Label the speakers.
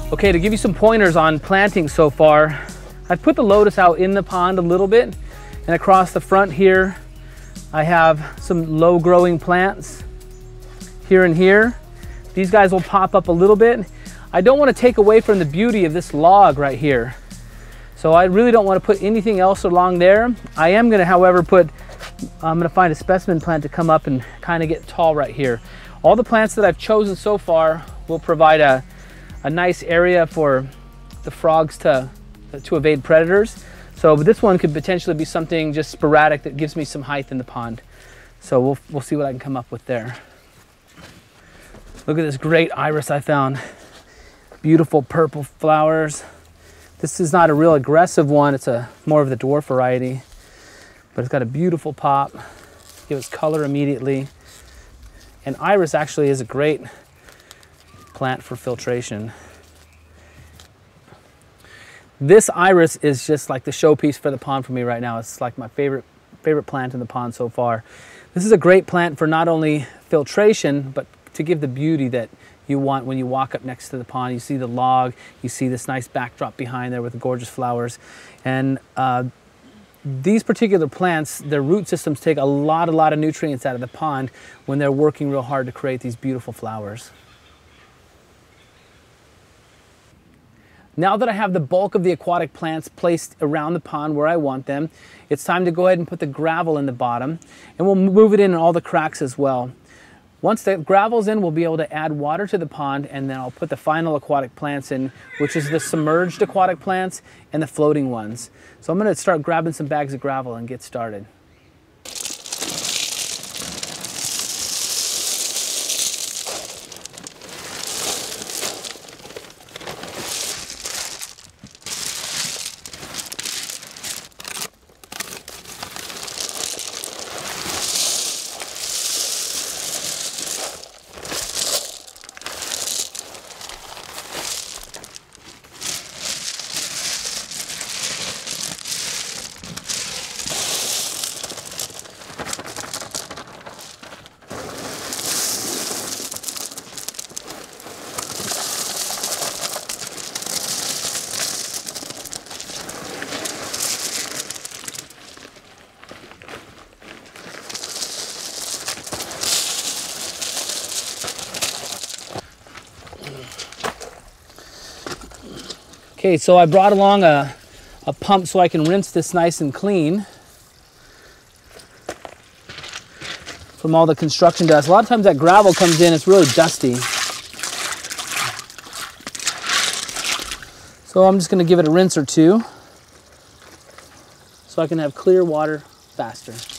Speaker 1: Okay, to give you some pointers on planting so far, I've put the lotus out in the pond a little bit, and across the front here, I have some low growing plants here and here. These guys will pop up a little bit. I don't want to take away from the beauty of this log right here. So I really don't want to put anything else along there. I am going to, however, I'm going to find a specimen plant to come up and kind of get tall right here. All the plants that I've chosen so far will provide a nice area for the frogs to evade predators. So this one could potentially be something just sporadic that gives me some height in the pond. So we'll see what I can come up with there. Look at this great iris I found. Beautiful purple flowers. This is not a real aggressive one. It's more of the dwarf variety, but it's got a beautiful pop. Gives color immediately. And iris actually is a great plant for filtration. This iris is just like the showpiece for the pond for me right now. It's like my favorite plant in the pond so far. This is a great plant for not only filtration, but to give the beauty that you want when you walk up next to the pond. You see the log, you see this nice backdrop behind there with the gorgeous flowers. And these particular plants, their root systems take a lot of nutrients out of the pond when they're working real hard to create these beautiful flowers. Now that I have the bulk of the aquatic plants placed around the pond where I want them, it's time to go ahead and put the gravel in the bottom, and we'll move it in all the cracks as well. Once the gravel's in, we'll be able to add water to the pond, and then I'll put the final aquatic plants in, which is the submerged aquatic plants and the floating ones. So I'm going to start grabbing some bags of gravel and get started. Okay, so I brought along a pump so I can rinse this nice and clean from all the construction dust. A lot of times that gravel comes in, it's really dusty. So I'm just going to give it a rinse or two so I can have clear water faster.